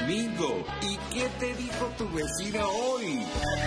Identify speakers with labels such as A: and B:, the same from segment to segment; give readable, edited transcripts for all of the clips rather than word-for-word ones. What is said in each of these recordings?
A: Mingo, ¿y qué te dijo tu vecina hoy?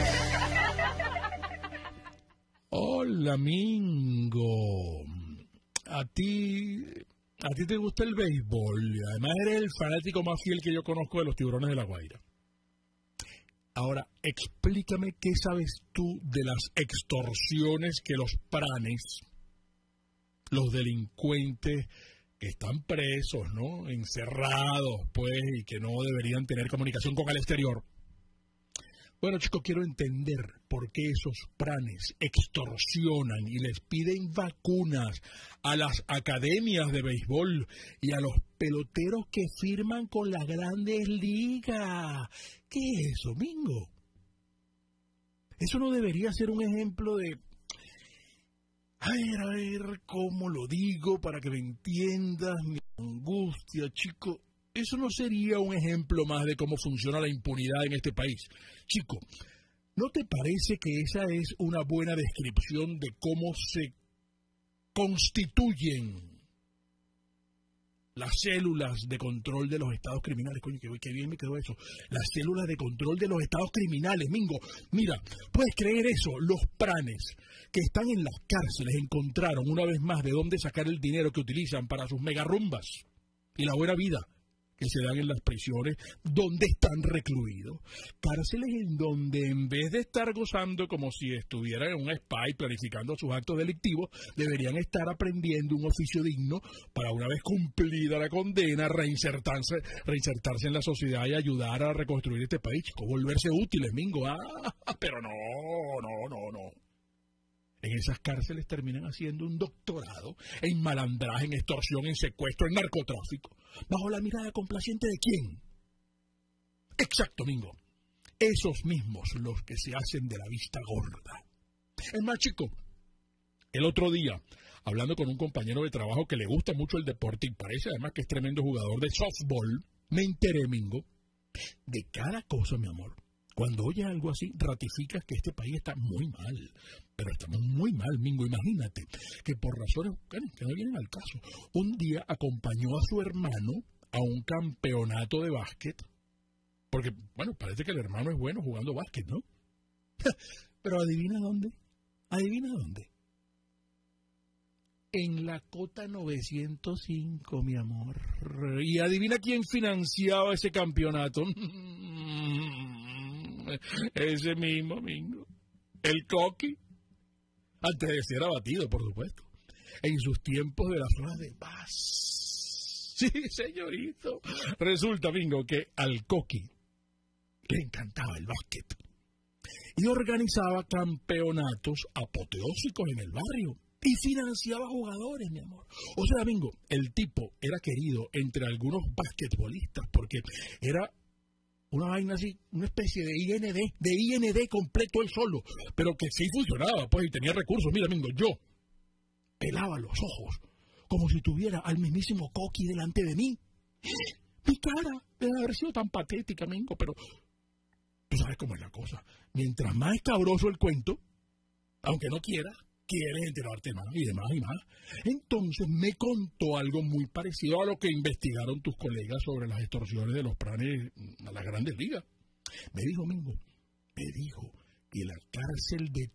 B: Hola, Mingo. A ti te gusta el béisbol y además eres el fanático más fiel que yo conozco de los Tiburones de La Guaira. Ahora, explícame qué sabes tú de las extorsiones que los pranes, los delincuentes que están presos, ¿no? Encerrados, pues, y que no deberían tener comunicación con el exterior. Bueno, chicos, quiero entender por qué esos pranes extorsionan y les piden vacunas a las academias de béisbol y a los peloteros que firman con las grandes ligas. ¿Qué es eso, Mingo? Eso no debería ser un ejemplo de... A ver, ¿cómo lo digo para que me entiendas mi angustia, chico? Eso no sería un ejemplo más de cómo funciona la impunidad en este país. Chico, ¿no te parece que esa es una buena descripción de cómo se constituyen las células de control de los estados criminales? Coño, qué bien me quedó eso. Las células de control de los estados criminales, Mingo. Mira, ¿puedes creer eso? Los pranes que están en las cárceles encontraron una vez más de dónde sacar el dinero que utilizan para sus megarrumbas y la buena vida que se dan en las prisiones donde están recluidos. Cárceles en donde en vez de estar gozando como si estuvieran en un spa y planificando sus actos delictivos, deberían estar aprendiendo un oficio digno para una vez cumplida la condena, reinsertarse en la sociedad y ayudar a reconstruir este país, chico, volverse útiles, Mingo. Pero no. En esas cárceles terminan haciendo un doctorado en malandraje, en extorsión, en secuestro, en narcotráfico. ¿Bajo la mirada complaciente de quién? Exacto, Mingo. Esos mismos los que se hacen de la vista gorda. Es más, chico, el otro día, hablando con un compañero de trabajo que le gusta mucho el deporte y parece además que es tremendo jugador de softball, me enteré, Mingo, de cada cosa, mi amor. Cuando oyes algo así, ratificas que este país está muy mal. Pero estamos muy mal, Mingo. Imagínate que por razones que no vienen al caso, un día acompañó a su hermano a un campeonato de básquet. Porque, bueno, parece que el hermano es bueno jugando básquet, ¿no? Pero adivina dónde. Adivina dónde. En la cota 905, mi amor. Y adivina quién financiaba ese campeonato. Ese mismo, Mingo. El Coqui. Antes de ser abatido, por supuesto. En sus tiempos de las horas de paz. Sí, señorito. Resulta, Mingo, que al Coqui le encantaba el básquet. Y organizaba campeonatos apoteósicos en el barrio. Y financiaba jugadores, mi amor. O sea, Mingo, el tipo era querido entre algunos basquetbolistas porque era una vaina así, una especie de IND completo él solo, pero que sí funcionaba, pues, y tenía recursos. Mira, Mingo, yo pelaba los ojos como si tuviera al mismísimo Coqui delante de mí. Mi cara debe haber sido tan patética, Mingo, pero tú sabes cómo es la cosa. Mientras más escabroso el cuento, aunque no quieras, quieres enterarte más y demás y más. Entonces me contó algo muy parecido a lo que investigaron tus colegas sobre las extorsiones de los pranes a las grandes ligas. Me dijo, Mingo, que la cárcel de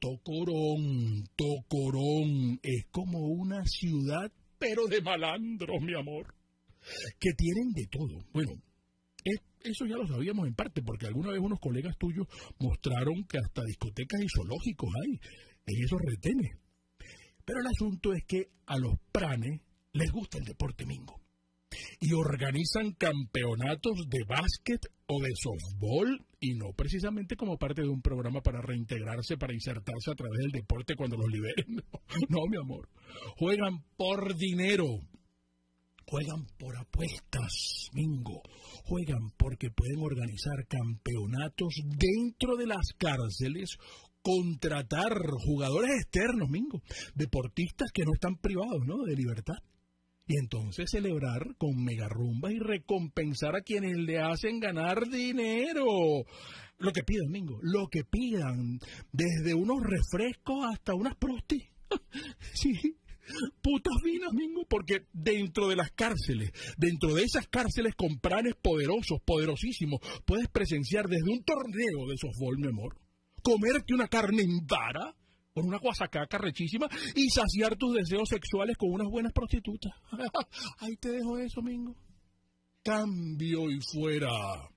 B: Tocorón es como una ciudad, pero de malandros, mi amor, que tienen de todo. Bueno, eso ya lo sabíamos en parte, porque alguna vez unos colegas tuyos mostraron que hasta discotecas y zoológicos hay en esos retenes. Pero el asunto es que a los pranes les gusta el deporte, Mingo. Y organizan campeonatos de básquet o de softball, y no precisamente como parte de un programa para reintegrarse, para insertarse a través del deporte cuando los liberen. No, mi amor. Juegan por dinero. Juegan por apuestas, Mingo. Juegan porque pueden organizar campeonatos dentro de las cárceles, contratar jugadores externos, Mingo, deportistas que no están privados, ¿no?, de libertad. Y entonces celebrar con megarrumbas y recompensar a quienes le hacen ganar dinero. Lo que pidan, Mingo, lo que pidan, desde unos refrescos hasta unas prostis. Sí, Putas finas, Mingo, porque dentro de las cárceles, dentro de esas cárceles con planes poderosos, poderosísimos, puedes presenciar desde un torneo de softball, mi amor, comerte una carne en vara, con una guasacaca rechísima, y saciar tus deseos sexuales con unas buenas prostitutas. Ahí te dejo eso, Mingo. Cambio y fuera.